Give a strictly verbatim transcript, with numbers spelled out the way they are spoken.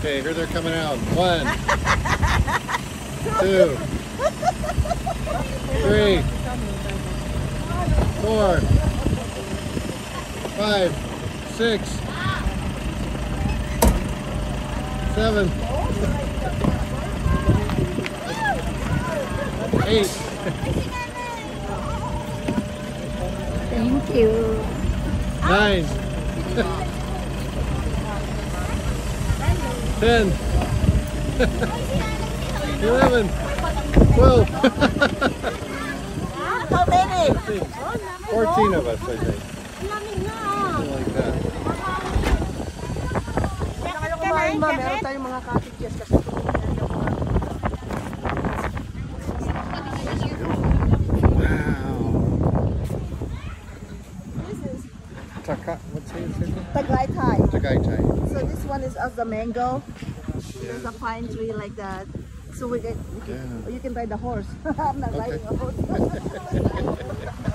Okay, here they're coming out. One, two, three, four, five, six, seven, eight. Thank you. Nine. Ten. Eleven. Twelve. How many? Fourteen of us, I think. Something like that. Kumain ba? Meron tayong mga cottages kasi Taka, what's it? Tagaytay. Tagaytay. So this one is as the mango. There's a pine tree like that. So we get, you can, Yeah. you can ride the horse. I'm not Okay. riding a horse.